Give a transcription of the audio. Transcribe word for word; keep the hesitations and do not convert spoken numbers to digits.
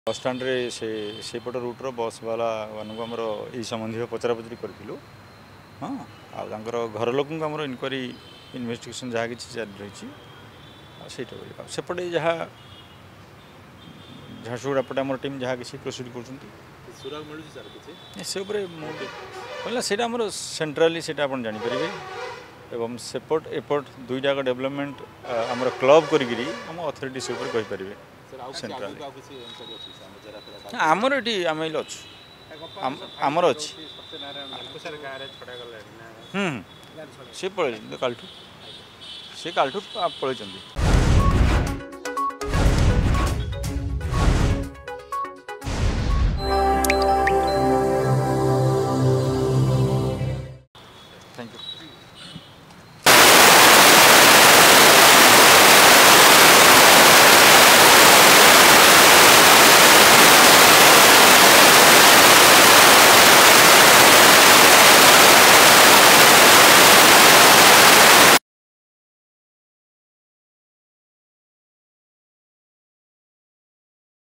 बस स्टाण्ड से सेपट रुट्र बस वाला मानक आमर यही संबंधी पचरा पचरी करूँ हाँ आर घर लोक इनक्वारी इन्वेस्टिगेशन जहाँ कि जारी रही सेपटे जहाँ झारसुगुड़ा पटे आम टीम जहाँ कि प्रोसीड कर सेंट्राली से जापर एवं सेपट एपट दुईटा डेवलपमेंट आम क्लब करी आम अथॉरिटी से कहीपर सेंट्राली आमर ये आम अच्छु आमर अच्छी सी पलि कालठू सी कालठू पलि